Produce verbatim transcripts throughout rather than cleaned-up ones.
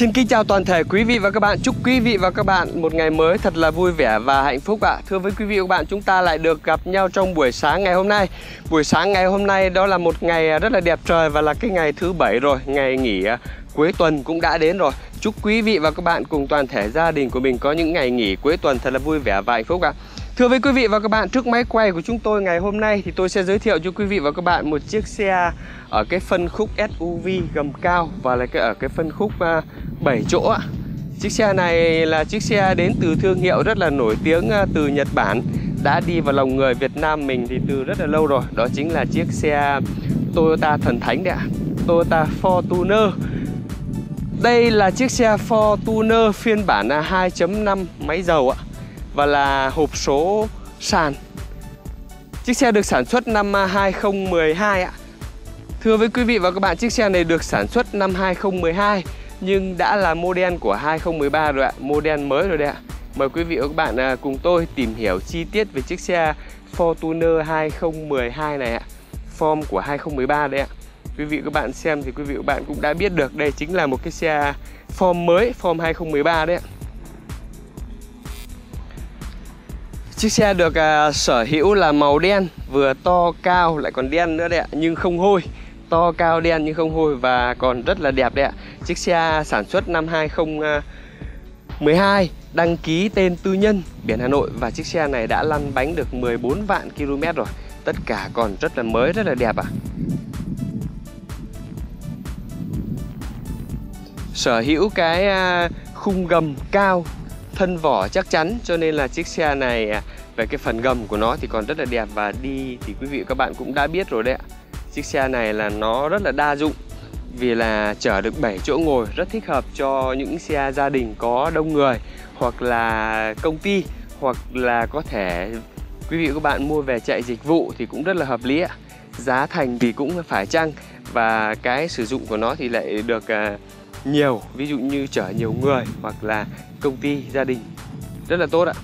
Xin kính chào toàn thể quý vị và các bạn. Chúc quý vị và các bạn một ngày mới thật là vui vẻ và hạnh phúc ạ. Thưa với quý vị và các bạn, chúng ta lại được gặp nhau trong buổi sáng ngày hôm nay. Buổi sáng ngày hôm nay đó là một ngày rất là đẹp trời và là cái ngày thứ bảy rồi. Ngày nghỉ cuối tuần cũng đã đến rồi. Chúc quý vị và các bạn cùng toàn thể gia đình của mình có những ngày nghỉ cuối tuần thật là vui vẻ và hạnh phúc ạ. Thưa với quý vị và các bạn, trước máy quay của chúng tôi ngày hôm nay thì tôi sẽ giới thiệu cho quý vị và các bạn một chiếc xe ở cái phân khúc ét u vê gầm cao và là cái ở cái phân khúc uh, bảy chỗ ạ. Chiếc xe này là chiếc xe đến từ thương hiệu rất là nổi tiếng uh, từ Nhật Bản, đã đi vào lòng người Việt Nam mình thì từ rất là lâu rồi. Đó chính là chiếc xe Toyota thần thánh đấy ạ, Toyota Fortuner. Đây là chiếc xe Fortuner phiên bản hai chấm năm máy dầu ạ, và là hộp số sàn. Chiếc xe được sản xuất năm hai không một hai ạ. Thưa với quý vị và các bạn, chiếc xe này được sản xuất năm hai không một hai nhưng đã là model của hai không một ba rồi ạ, model mới rồi đấy ạ. Mời quý vị và các bạn cùng tôi tìm hiểu chi tiết về chiếc xe Fortuner hai không một hai này ạ. Form của hai không một ba đấy ạ. Quý vị và các bạn xem thì quý vị và các bạn cũng đã biết được đây chính là một cái xe form mới, form hai không một ba đấy ạ. Chiếc xe được uh, sở hữu là màu đen, vừa to cao lại còn đen nữa đấy ạ, nhưng không hôi. To cao đen nhưng không hôi và còn rất là đẹp đấy ạ. Chiếc xe sản xuất năm hai không một hai, đăng ký tên tư nhân, biển Hà Nội, và chiếc xe này đã lăn bánh được mười bốn vạn ki lô mét rồi. Tất cả còn rất là mới, rất là đẹp ạ. Sở hữu cái uh, khung gầm cao, thân vỏ chắc chắn, cho nên là chiếc xe này về cái phần gầm của nó thì còn rất là đẹp, và đi thì quý vị và các bạn cũng đã biết rồi đấy ạ. Chiếc xe này là nó rất là đa dụng vì là chở được bảy chỗ ngồi, rất thích hợp cho những xe gia đình có đông người, hoặc là công ty, hoặc là có thể quý vị và các bạn mua về chạy dịch vụ thì cũng rất là hợp lý ạ. Giá thành thì cũng phải chăng, và cái sử dụng của nó thì lại được nhiều, ví dụ như chở nhiều người hoặc là công ty, gia đình, rất là tốt ạ.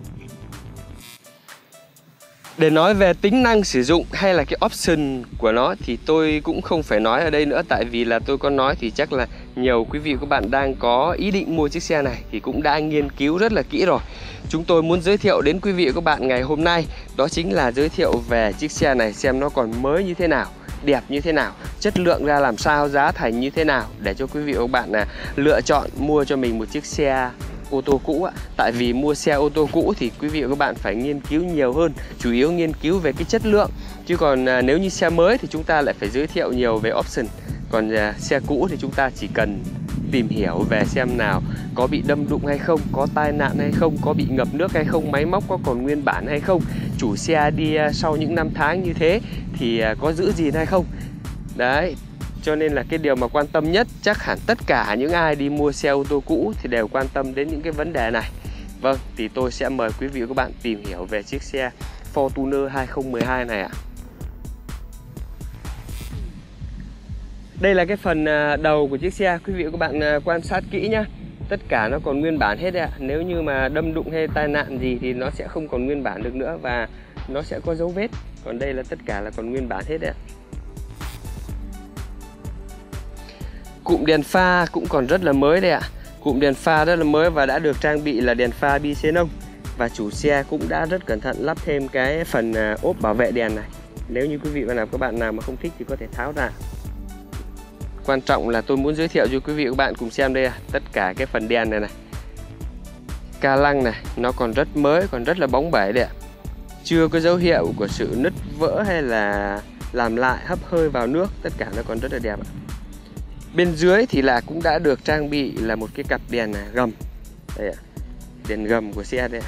Để nói về tính năng sử dụng hay là cái option của nó thì tôi cũng không phải nói ở đây nữa, tại vì là tôi có nói thì chắc là nhiều quý vị và các bạn đang có ý định mua chiếc xe này thì cũng đã nghiên cứu rất là kỹ rồi. Chúng tôi muốn giới thiệu đến quý vị và các bạn ngày hôm nay đó chính là giới thiệu về chiếc xe này, xem nó còn mới như thế nào, đẹp như thế nào, chất lượng ra làm sao, giá thành như thế nào, để cho quý vị và các bạn là lựa chọn mua cho mình một chiếc xe ô tô cũ ạ. Tại vì mua xe ô tô cũ thì quý vị và các bạn phải nghiên cứu nhiều hơn, chủ yếu nghiên cứu về cái chất lượng. Chứ còn à, nếu như xe mới thì chúng ta lại phải giới thiệu nhiều về option. Còn à, xe cũ thì chúng ta chỉ cần tìm hiểu về xem nào có bị đâm đụng hay không, có tai nạn hay không, có bị ngập nước hay không, máy móc có còn nguyên bản hay không, chủ xe đi à, sau những năm tháng như thế thì à, có giữ gìn hay không. Đấy, cho nên là cái điều mà quan tâm nhất, chắc hẳn tất cả những ai đi mua xe ô tô cũ thì đều quan tâm đến những cái vấn đề này. Vâng, thì tôi sẽ mời quý vị và các bạn tìm hiểu về chiếc xe Fortuner hai không một hai này ạ. Đây là cái phần đầu của chiếc xe, quý vị và các bạn quan sát kỹ nhá. Tất cả nó còn nguyên bản hết đấy ạ. Nếu như mà đâm đụng hay tai nạn gì thì nó sẽ không còn nguyên bản được nữa, và nó sẽ có dấu vết. Còn đây là tất cả là còn nguyên bản hết đấy ạ. Cụm đèn pha cũng còn rất là mới đây ạ. Cụm đèn pha rất là mới và đã được trang bị là đèn pha bi xenon. Và chủ xe cũng đã rất cẩn thận lắp thêm cái phần ốp bảo vệ đèn này. Nếu như quý vị và các bạn nào mà không thích thì có thể tháo ra. Quan trọng là tôi muốn giới thiệu cho quý vị và các bạn cùng xem đây ạ. Tất cả cái phần đèn này này, ca lăng này, nó còn rất mới, còn rất là bóng bẩy đây ạ. Chưa có dấu hiệu của sự nứt vỡ hay là làm lại, hấp hơi vào nước. Tất cả nó còn rất là đẹp ạ. Bên dưới thì là cũng đã được trang bị là một cái cặp đèn gầm. Đây ạ, đèn gầm của xe đây ạ.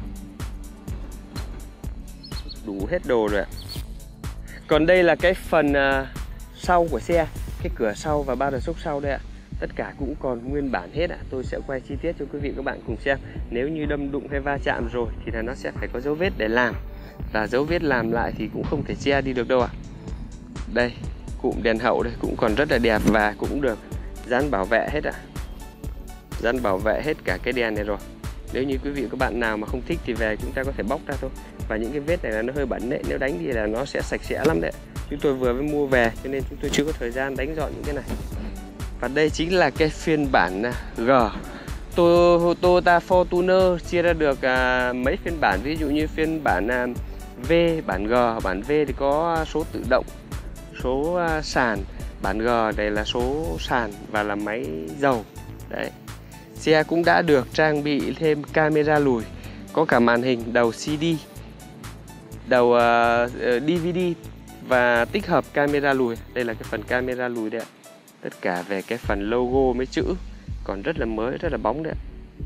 Đủ hết đồ rồi ạ. Còn đây là cái phần uh, sau của xe, cái cửa sau và ba đợt xúc sau đây ạ. Tất cả cũng còn nguyên bản hết ạ. Tôi sẽ quay chi tiết cho quý vị và các bạn cùng xem. Nếu như đâm đụng hay va chạm rồi thì là nó sẽ phải có dấu vết để làm, và dấu vết làm lại thì cũng không thể che đi được đâu ạ. Đây, cụm đèn hậu đây cũng còn rất là đẹp và cũng được dán bảo vệ hết ạ. Dán bảo vệ hết cả cái đèn này rồi. Nếu như quý vị và các bạn nào mà không thích thì về chúng ta có thể bóc ra thôi. Và những cái vết này là nó hơi bẩn đấy, nếu đánh thì là nó sẽ sạch sẽ lắm đấy. Chúng tôi vừa mới mua về cho nên chúng tôi chưa có thời gian đánh dọn những cái này. Và đây chính là cái phiên bản G. Toyota Fortuner chia ra được à, mấy phiên bản, ví dụ như phiên bản à, V, bản G. Bản V thì có số tự động, số à, sàn. Bản G đây là số sàn và là máy dầu. Đấy. Xe cũng đã được trang bị thêm camera lùi, có cả màn hình đầu xê đê, đầu uh, đê vê đê và tích hợp camera lùi. Đây là cái phần camera lùi đấy ạ. Tất cả về cái phần logo mấy chữ còn rất là mới, rất là bóng đấy ạ.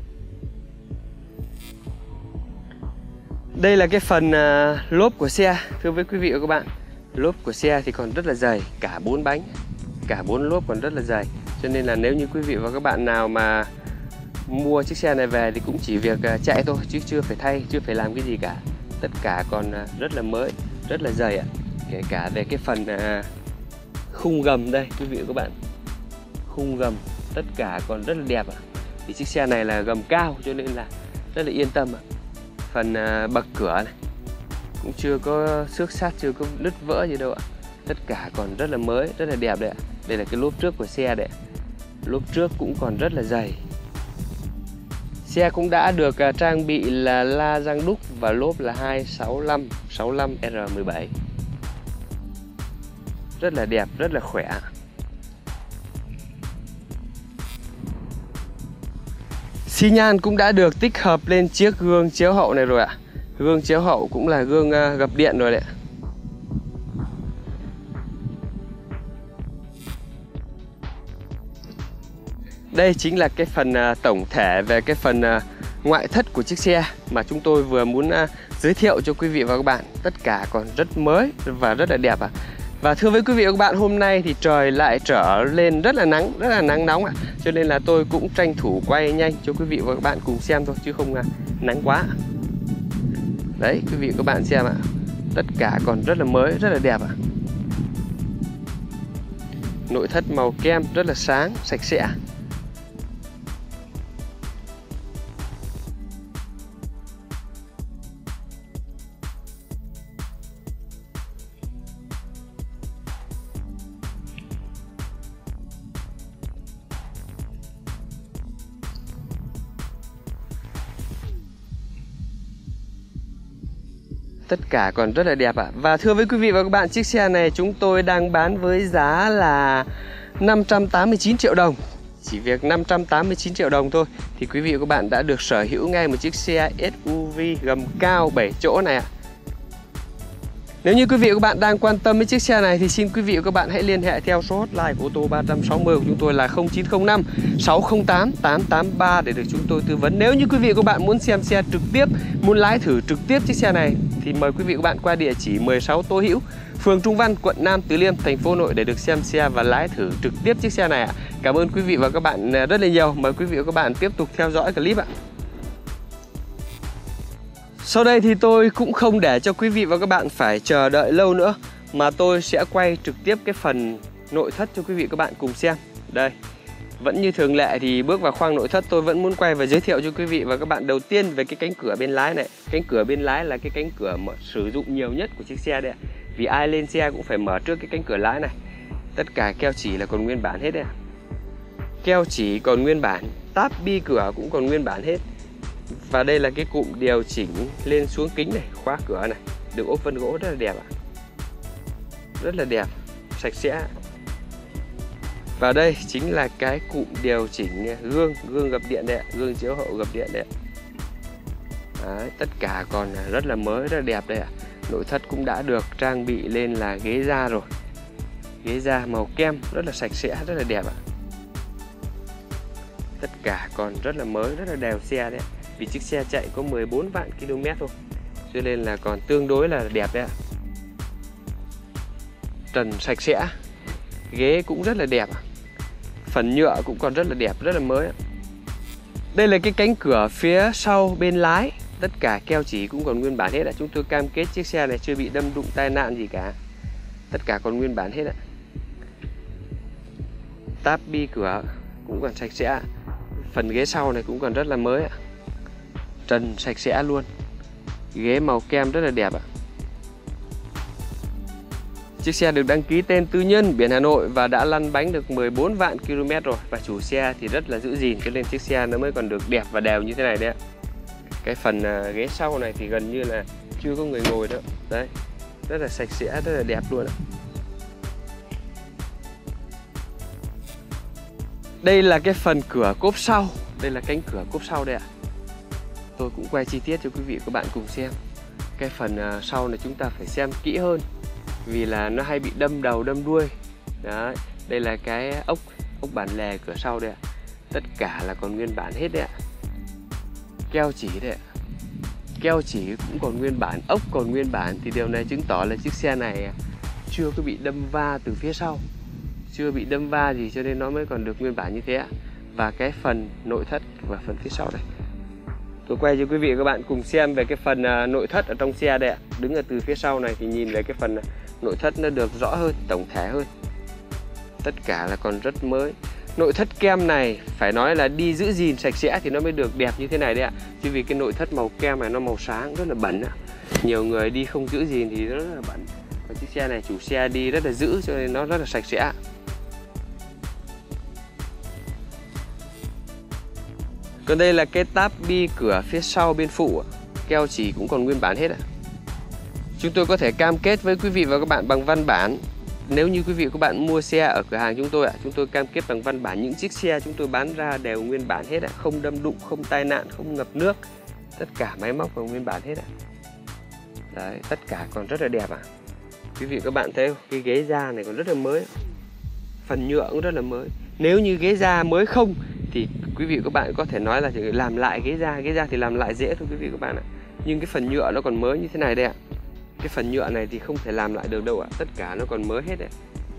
Đây là cái phần uh, lốp của xe. Thưa với quý vị và các bạn, lốp của xe thì còn rất là dày, cả bốn bánh, cả bốn lốp còn rất là dày. Cho nên là nếu như quý vị và các bạn nào mà mua chiếc xe này về thì cũng chỉ việc uh, chạy thôi, chứ chưa phải thay, chưa phải làm cái gì cả. Tất cả còn uh, rất là mới, rất là dày ạ. Kể cả về cái phần uh, khung gầm đây quý vị và các bạn, khung gầm tất cả còn rất là đẹp ạ. Thì chiếc xe này là gầm cao cho nên là rất là yên tâm ạ. Phần uh, bậc cửa này cũng chưa có xước sát, chưa có nứt vỡ gì đâu ạ. Tất cả còn rất là mới, rất là đẹp đấy ạ. Đây là cái lốp trước của xe đấy. Lốp trước cũng còn rất là dày. Xe cũng đã được uh, trang bị là la răng đúc và lốp là hai sáu lăm sáu lăm R mười bảy. Rất là đẹp, rất là khỏe. Xi nhan cũng đã được tích hợp lên chiếc gương chiếu hậu này rồi ạ. Gương chiếu hậu cũng là gương uh, gập điện rồi đấy. Đây chính là cái phần uh, tổng thể về cái phần uh, ngoại thất của chiếc xe mà chúng tôi vừa muốn uh, giới thiệu cho quý vị và các bạn. Tất cả còn rất mới và rất là đẹp ạ. Và thưa với quý vị và các bạn, hôm nay thì trời lại trở lên rất là nắng, rất là nắng nóng ạ. Cho nên là tôi cũng tranh thủ quay nhanh cho quý vị và các bạn cùng xem thôi, chứ không uh, nắng quá. Đấy, quý vị và các bạn xem ạ. Tất cả còn rất là mới, rất là đẹp ạ. Nội thất màu kem rất là sáng, sạch sẽ. Tất cả còn rất là đẹp ạ. Và thưa với quý vị và các bạn, chiếc xe này chúng tôi đang bán với giá là năm trăm tám mươi chín triệu đồng. Chỉ việc năm trăm tám mươi chín triệu đồng thôi thì quý vị và các bạn đã được sở hữu ngay một chiếc xe ét u vê gầm cao bảy chỗ này ạ. Nếu như quý vị và các bạn đang quan tâm đến chiếc xe này thì xin quý vị và các bạn hãy liên hệ theo số hotline của ô tô ba trăm sáu mươi của chúng tôi là không chín không năm sáu không tám tám tám ba để được chúng tôi tư vấn. Nếu như quý vị và các bạn muốn xem xe trực tiếp, muốn lái thử trực tiếp chiếc xe này thì mời quý vị và các bạn qua địa chỉ mười sáu Tô Hữu, phường Trung Văn, quận Nam Từ Liêm, thành phố Hà Nội để được xem xe và lái thử trực tiếp chiếc xe này ạ. Cảm ơn quý vị và các bạn rất là nhiều. Mời quý vị và các bạn tiếp tục theo dõi clip ạ. Sau đây thì tôi cũng không để cho quý vị và các bạn phải chờ đợi lâu nữa, mà tôi sẽ quay trực tiếp cái phần nội thất cho quý vị và các bạn cùng xem. Đây, vẫn như thường lệ thì bước vào khoang nội thất tôi vẫn muốn quay và giới thiệu cho quý vị và các bạn đầu tiên về cái cánh cửa bên lái này. Cánh cửa bên lái là cái cánh cửa mà sử dụng nhiều nhất của chiếc xe đây ạ. Vì ai lên xe cũng phải mở trước cái cánh cửa lái này. Tất cả keo chỉ là còn nguyên bản hết đây. Keo chỉ còn nguyên bản, táp bi cửa cũng còn nguyên bản hết. Và đây là cái cụm điều chỉnh lên xuống kính này, khóa cửa này, được ốp vân gỗ rất là đẹp ạ. Rất là đẹp, sạch sẽ. Và đây chính là cái cụm điều chỉnh gương, gương gập điện đây ạ, gương chiếu hậu gập điện đây ạ. Đấy, tất cả còn rất là mới, rất là đẹp đây ạ. Nội thất cũng đã được trang bị lên là ghế da rồi. Ghế da màu kem rất là sạch sẽ, rất là đẹp ạ. Tất cả còn rất là mới, rất là đều xe đấy ạ. Vì chiếc xe chạy có mười bốn vạn ki lô mét thôi, cho nên là còn tương đối là đẹp đấy ạ. Trần sạch sẽ, ghế cũng rất là đẹp, phần nhựa cũng còn rất là đẹp, rất là mới. Đây là cái cánh cửa phía sau bên lái, tất cả keo chỉ cũng còn nguyên bản hết ạ. Chúng tôi cam kết chiếc xe này chưa bị đâm đụng tai nạn gì cả, tất cả còn nguyên bản hết ạ. Táp bi cửa cũng còn sạch sẽ, phần ghế sau này cũng còn rất là mới ạ. Trần sạch sẽ luôn, ghế màu kem rất là đẹp ạ. Chiếc xe được đăng ký tên tư nhân, biển Hà Nội và đã lăn bánh được mười bốn vạn ki lô mét rồi. Và chủ xe thì rất là giữ gìn, cho nên chiếc xe nó mới còn được đẹp và đều như thế này đấy ạ. Cái phần ghế sau này thì gần như là chưa có người ngồi nữa. Đấy, rất là sạch sẽ, rất là đẹp luôn ạ. Đây là cái phần cửa cốp sau. Đây là cánh cửa cốp sau đây ạ. Tôi cũng quay chi tiết cho quý vị và các bạn cùng xem. Cái phần sau này chúng ta phải xem kỹ hơn, vì là nó hay bị đâm đầu đâm đuôi. Đấy, đây là cái ốc ốc bản lề cửa sau đây ạ. Tất cả là còn nguyên bản hết đấy ạ. Keo chỉ đấy ạ. Keo chỉ cũng còn nguyên bản, ốc còn nguyên bản, thì điều này chứng tỏ là chiếc xe này chưa có bị đâm va từ phía sau. Chưa bị đâm va gì cho nên nó mới còn được nguyên bản như thế ạ. Và cái phần nội thất và phần phía sau đây, tôi quay cho quý vị và các bạn cùng xem về cái phần nội thất ở trong xe đây ạ. Đứng ở từ phía sau này thì nhìn về cái phần nội thất nó được rõ hơn, tổng thể hơn. Tất cả là còn rất mới. Nội thất kem này phải nói là đi giữ gìn sạch sẽ thì nó mới được đẹp như thế này đấy ạ. Chứ vì cái nội thất màu kem này nó màu sáng rất là bẩn ạ. Nhiều người đi không giữ gìn thì nó rất là bẩn. Còn chiếc xe này chủ xe đi rất là giữ cho nên nó rất là sạch sẽ. Còn đây là cái táp bi cửa phía sau bên phụ, keo chỉ cũng còn nguyên bản hết ạ. Chúng tôi có thể cam kết với quý vị và các bạn bằng văn bản. Nếu như quý vị và các bạn mua xe ở cửa hàng chúng tôi ạ, chúng tôi cam kết bằng văn bản những chiếc xe chúng tôi bán ra đều nguyên bản hết ạ, không đâm đụng, không tai nạn, không ngập nước. Tất cả máy móc còn nguyên bản hết ạ. Đấy, tất cả còn rất là đẹp ạ. Quý vị và các bạn thấy không? Cái ghế da này còn rất là mới. Phần nhựa cũng rất là mới. Nếu như ghế da mới không thì quý vị và các bạn có thể nói là chỉ làm lại ghế da, ghế da thì làm lại dễ thôi quý vị và các bạn ạ. Nhưng cái phần nhựa nó còn mới như thế này đây ạ. Cái phần nhựa này thì không thể làm lại được đâu ạ, tất cả nó còn mới hết đấy.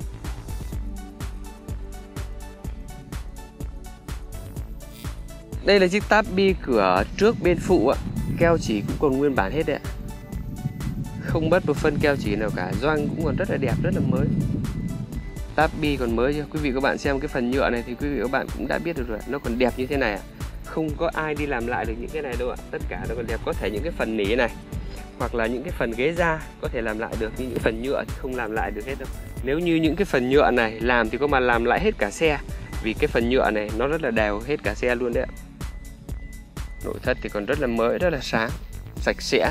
Đây là chiếc táp bi cửa trước bên phụ ạ, keo chỉ cũng còn nguyên bản hết đấy ạ. Không mất một phân keo chỉ nào cả, gioăng cũng còn rất là đẹp, rất là mới. Táp bi còn mới chưa? Quý vị các bạn xem cái phần nhựa này thì quý vị các bạn cũng đã biết được rồi, nó còn đẹp như thế này ạ. Không có ai đi làm lại được những cái này đâu ạ, tất cả nó còn đẹp. Có thể những cái phần nỉ này hoặc là những cái phần ghế da có thể làm lại được, nhưng những phần nhựa thì không làm lại được hết đâu. Nếu như những cái phần nhựa này làm thì có mà làm lại hết cả xe, vì cái phần nhựa này nó rất là đều hết cả xe luôn đấy ạ. Nội thất thì còn rất là mới, rất là sáng, sạch sẽ.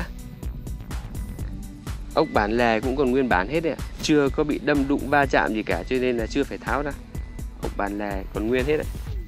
Ốc bản lề cũng còn nguyên bản hết đấy ạ, chưa có bị đâm đụng va chạm gì cả, cho nên là chưa phải tháo ra. Ốc bản lề còn nguyên hết đấy.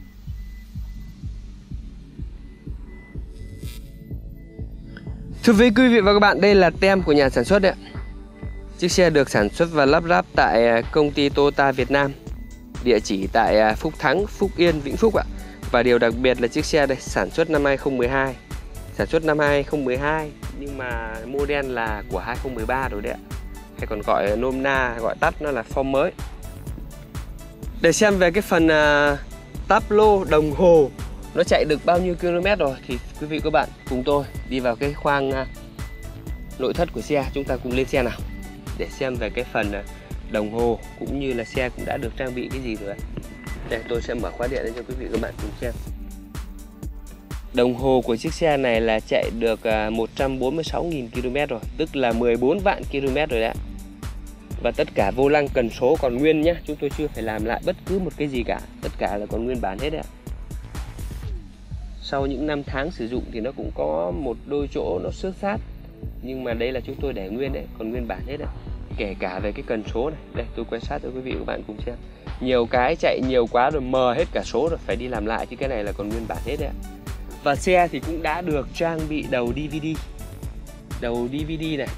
Thưa quý vị và các bạn, đây là tem của nhà sản xuất đấy ạ. Chiếc xe được sản xuất và lắp ráp tại công ty Toyota Việt Nam, địa chỉ tại Phúc Thắng, Phúc Yên, Vĩnh Phúc ạ. Và điều đặc biệt là chiếc xe đây sản xuất năm hai không một hai, sản xuất năm hai không một hai nhưng mà model là của hai không một ba rồi đấy ạ, hay còn gọi nôm na, gọi tắt nó là form mới. Để xem về cái phần uh, táp lô đồng hồ nó chạy được bao nhiêu km rồi thì quý vị các bạn cùng tôi đi vào cái khoang uh, nội thất của xe, chúng ta cùng lên xe nào để xem về cái phần uh, đồng hồ cũng như là xe cũng đã được trang bị cái gì rồi. Đây, tôi sẽ mở khóa điện lên cho quý vị các bạn cùng xem. Đồng hồ của chiếc xe này là chạy được uh, một trăm bốn mươi sáu nghìn ki lô mét rồi, tức là mười bốn vạn ki lô mét rồi đấy. Và tất cả vô lăng cần số còn nguyên nhé, chúng tôi chưa phải làm lại bất cứ một cái gì cả, tất cả là còn nguyên bản hết đấy ạ. Sau những năm tháng sử dụng thì nó cũng có một đôi chỗ nó xước sát, nhưng mà đây là chúng tôi để nguyên đấy, còn nguyên bản hết đấy. Kể cả về cái cần số này, đây tôi quan sát cho quý vị và các bạn cùng xem. Nhiều cái chạy nhiều quá rồi mờ hết cả số rồi, phải đi làm lại, chứ cái này là còn nguyên bản hết đấy ạ. Và xe thì cũng đã được trang bị đầu đê vê đê, đầu đê vê đê này,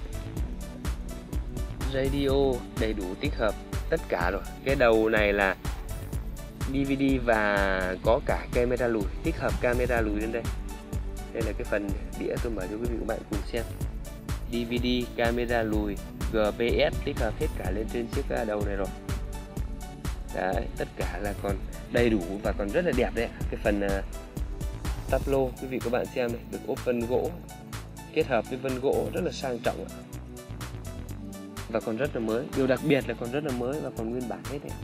radio đầy đủ tích hợp tất cả rồi. Cái đầu này là đê vê đê và có cả camera lùi, tích hợp camera lùi lên đây. Đây là cái phần đĩa tôi mở cho quý vị và các bạn cùng xem. đê vê đê, camera lùi, giê pê ét tích hợp hết cả lên trên chiếc đầu này rồi. Đấy, tất cả là còn đầy đủ và còn rất là đẹp đấy. Cái phần uh, táp lô quý vị các bạn xem này, được ốp vân gỗ kết hợp với vân gỗ rất là sang trọng ạ. Và còn rất là mới, điều đặc biệt là còn rất là mới và còn nguyên bản hết đấy.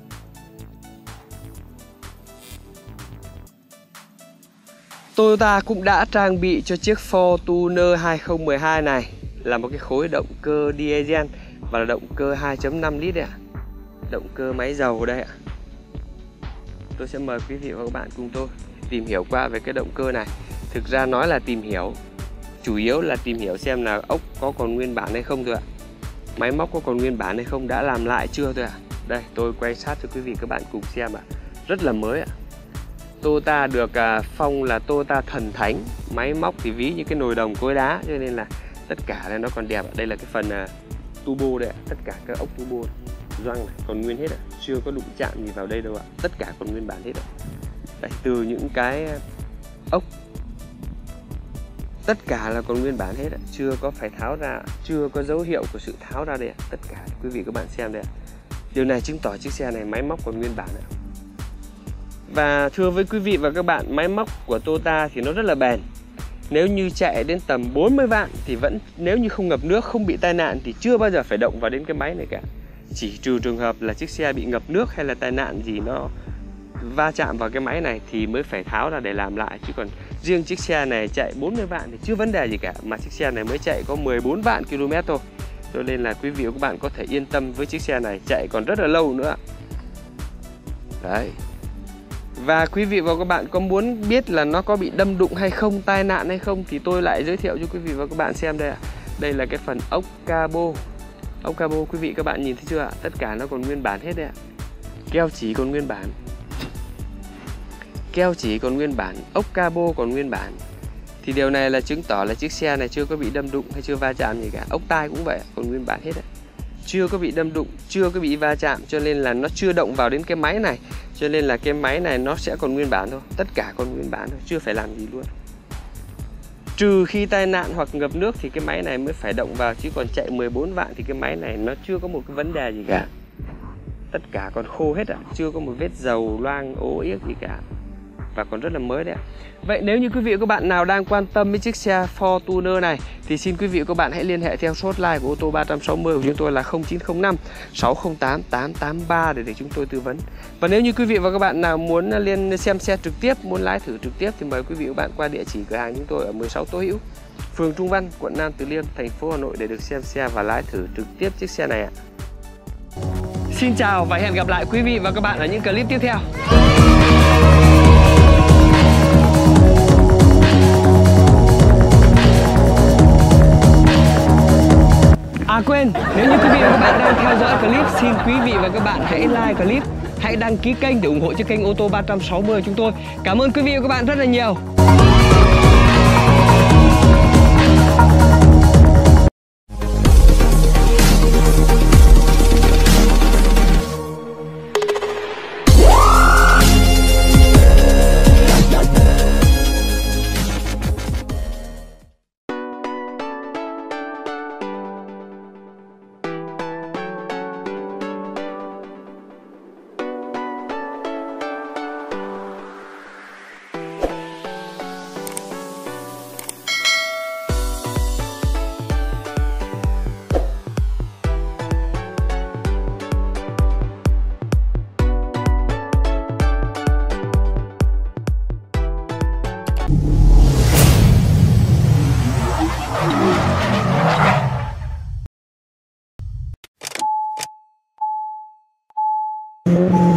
Toyota cũng đã trang bị cho chiếc Fortuner hai không một hai này là một cái khối động cơ diesel và là động cơ hai chấm năm lít đấy ạ. Động cơ máy dầu đây ạ. Tôi sẽ mời quý vị và các bạn cùng tôi tìm hiểu qua về cái động cơ này. Thực ra nói là tìm hiểu, chủ yếu là tìm hiểu xem là ốc có còn nguyên bản hay không thôi ạ. Máy móc có còn nguyên bản hay không, đã làm lại chưa thôi ạ. Đây, tôi quay sát cho quý vị các bạn cùng xem ạ. Rất là mới ạ. Toyota được à, phong là Toyota thần thánh. Máy móc thì ví như cái nồi đồng cối đá, cho nên là tất cả là nó còn đẹp ạ. Đây là cái phần à, turbo đây ạ. Tất cả các ốc turbo gioăng này còn nguyên hết ạ. Chưa có đụng chạm gì vào đây đâu ạ. Tất cả còn nguyên bản hết ạ. Đây, từ những cái ốc tất cả là còn nguyên bản hết ạ. Chưa có phải tháo ra, chưa có dấu hiệu của sự tháo ra đây ạ. Tất cả quý vị các bạn xem đây ạ. Điều này chứng tỏ chiếc xe này máy móc còn nguyên bản ạ. Và thưa với quý vị và các bạn, máy móc của Toyota thì nó rất là bền. Nếu như chạy đến tầm bốn mươi vạn thì vẫn, nếu như không ngập nước, không bị tai nạn thì chưa bao giờ phải động vào đến cái máy này cả. Chỉ trừ trường hợp là chiếc xe bị ngập nước hay là tai nạn gì nó va chạm vào cái máy này thì mới phải tháo ra để làm lại. Chứ còn riêng chiếc xe này chạy bốn mươi vạn thì chưa vấn đề gì cả. Mà chiếc xe này mới chạy có mười bốn vạn ki lô mét thôi. Cho nên là quý vị và các bạn có thể yên tâm với chiếc xe này, chạy còn rất là lâu nữa. Đấy. Và quý vị và các bạn có muốn biết là nó có bị đâm đụng hay không, tai nạn hay không, thì tôi lại giới thiệu cho quý vị và các bạn xem đây ạ. Đây là cái phần ốc cabo. Ốc cabo quý vị các bạn nhìn thấy chưa ạ? Tất cả nó còn nguyên bản hết đấy ạ. Keo chỉ còn nguyên bản. Keo chỉ còn nguyên bản, ốc cabo còn nguyên bản. Thì điều này là chứng tỏ là chiếc xe này chưa có bị đâm đụng hay chưa va chạm gì cả. Ốc tai cũng vậy, còn nguyên bản hết ạ. Chưa có bị đâm đụng, chưa có bị va chạm, cho nên là nó chưa động vào đến cái máy này. Cho nên là cái máy này nó sẽ còn nguyên bản thôi. Tất cả còn nguyên bản thôi, chưa phải làm gì luôn. Trừ khi tai nạn hoặc ngập nước thì cái máy này mới phải động vào. Chứ còn chạy mười bốn vạn thì cái máy này nó chưa có một cái vấn đề gì cả. Tất cả còn khô hết ạ. Chưa có một vết dầu loang ố yếc gì cả. Và còn rất là mới đấy ạ. Vậy nếu như quý vị và các bạn nào đang quan tâm với chiếc xe Fortuner này thì xin quý vị và các bạn hãy liên hệ theo số hotline của ô tô ba trăm sáu mươi của chúng tôi là không chín không năm sáu không tám tám tám ba để được chúng tôi tư vấn. Và nếu như quý vị và các bạn nào muốn liên xem xe trực tiếp, muốn lái thử trực tiếp thì mời quý vị và các bạn qua địa chỉ cửa hàng chúng tôi ở mười sáu Tô Hữu, phường Trung Văn, quận Nam Từ Liêm, thành phố Hà Nội để được xem xe và lái thử trực tiếp chiếc xe này ạ. Xin chào và hẹn gặp lại quý vị và các bạn ở những clip tiếp theo. À quên, nếu như quý vị và các bạn đang theo dõi clip, xin quý vị và các bạn hãy like clip, hãy đăng ký kênh để ủng hộ cho kênh ô tô ba trăm sáu mươi của chúng tôi. Cảm ơn quý vị và các bạn rất là nhiều. Mm-hmm.